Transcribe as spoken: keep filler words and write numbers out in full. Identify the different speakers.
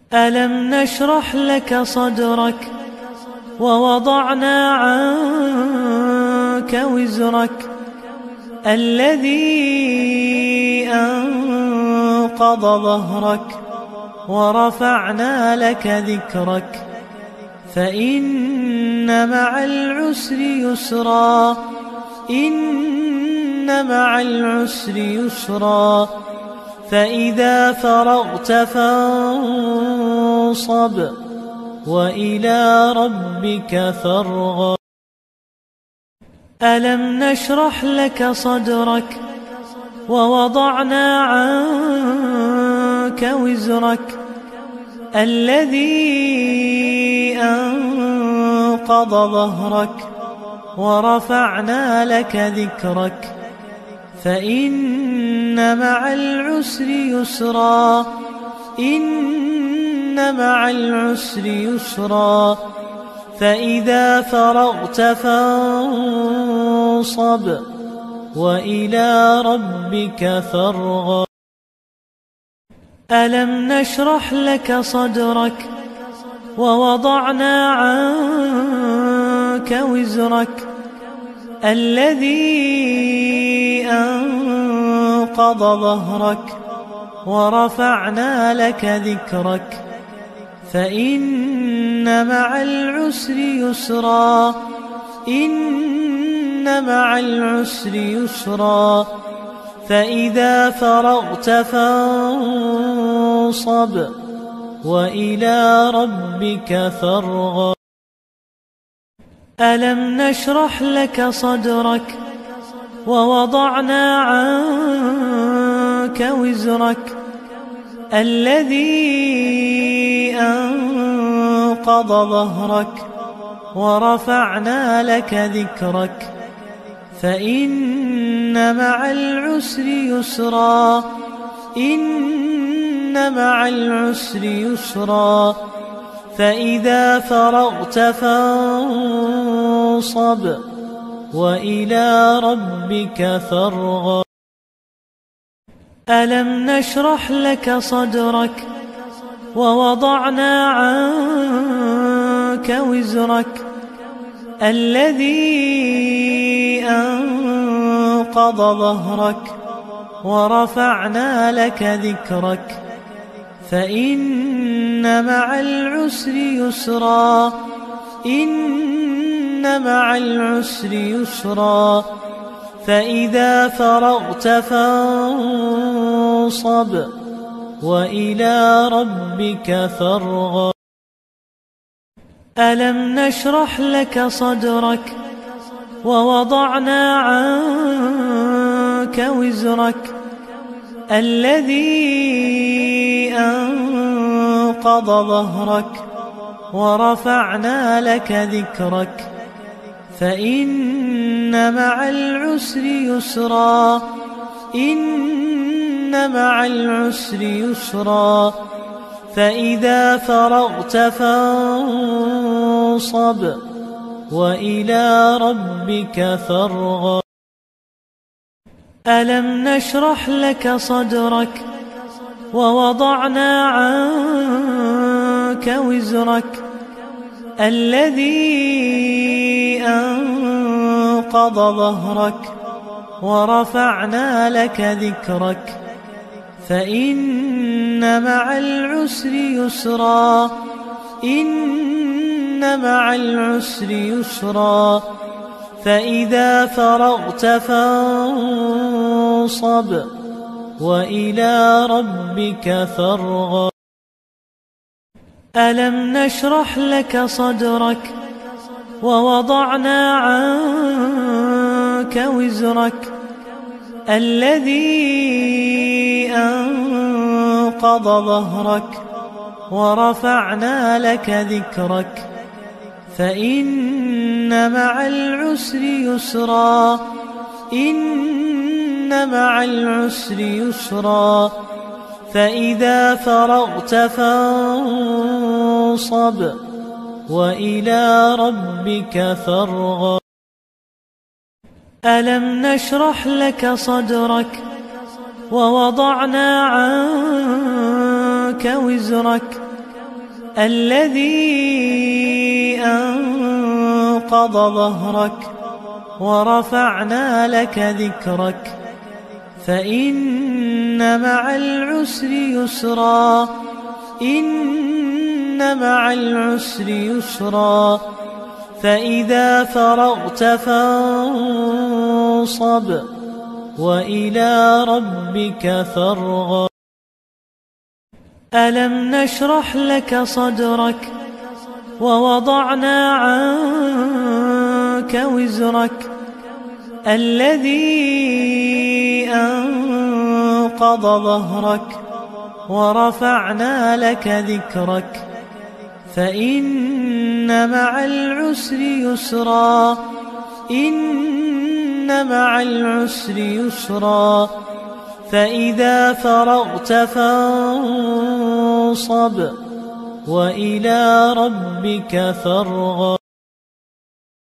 Speaker 1: ألم نشرح لك صدرك ووضعنا عنك وزرك الذي أنقض ظهرك ورفعنا لك ذكرك فإن مع العسر يسرا إن مع العسر يسرا فإذا فرغت فانصب وإلى ربك فارغب. ألم نشرح لك صدرك ووضعنا عنك وزرك الذي أنقض ظهرك ورفعنا لك ذكرك فإن مع العسر يسرا إن مع العسر يسرا فإذا فرغت فانصب وإلى ربك فارغب. ألم نشرح لك صدرك ووضعنا عنك وزرك الذي أنقض ظهرك ورفعنا لك ذكرك فإن مع العسر يسرا إن مع العسر يسرا فإذا فرغت فانصب وإلى ربك فارغب. ألم نشرح لك صدرك ووضعنا عنك وزرك الذي أنقض ظهرك ورفعنا لك ذكرك فإن مع العسر يسرا إن مع العسر يسرا فإذا فرغت فانصب وإلى ربك فارغب. ألم نشرح لك صدرك ووضعنا عنك وزرك الذي أنقض ظهرك ورفعنا لك ذكرك فإن مع العسر يسرا إن مع العسر يسرا فإذا فرغت فانصب وإلى ربك فارغب. ألم نشرح لك صدرك ووضعنا عنك وزرك الذي أنقض ظهرك ورفعنا لك ذكرك فإن مع العسر يسرا إن مع العسر يسرا فإذا فرغت فانصب وإلى ربك فارغب. ألم نشرح لك صدرك ووضعنا عنك وزرك الذي أنقض ظهرك ورفعنا لك ذكرك فإن مع العسر يسرا إن مع العسر يسرا فإذا فرغت فانصب وإلى ربك فارغب. ألم نشرح لك صدرك ووضعنا عنك وزرك الذي أنقض ظهرك ورفعنا لك ذكرك فإن مع العسر يسرا إن مع العسر يسرا فإذا فرغت فانصب وإلى ربك فارغب. ألم نشرح لك صدرك ووضعنا عنك وزرك الذي أنقض ظهرك ورفعنا لك ذكرك فإن مع العسر يسرا إن مع العسر يسرا فإذا فرغت فانصب وإلى ربك فارغب. ألم نشرح لك صدرك ووضعنا عنك وزرك الذي أنقض ظهرك ورفعنا لك ذكرك فإن مع العسر يسرا إن مع العسر يسرا فإذا فرغت فانصب وإلى ربك فارغب.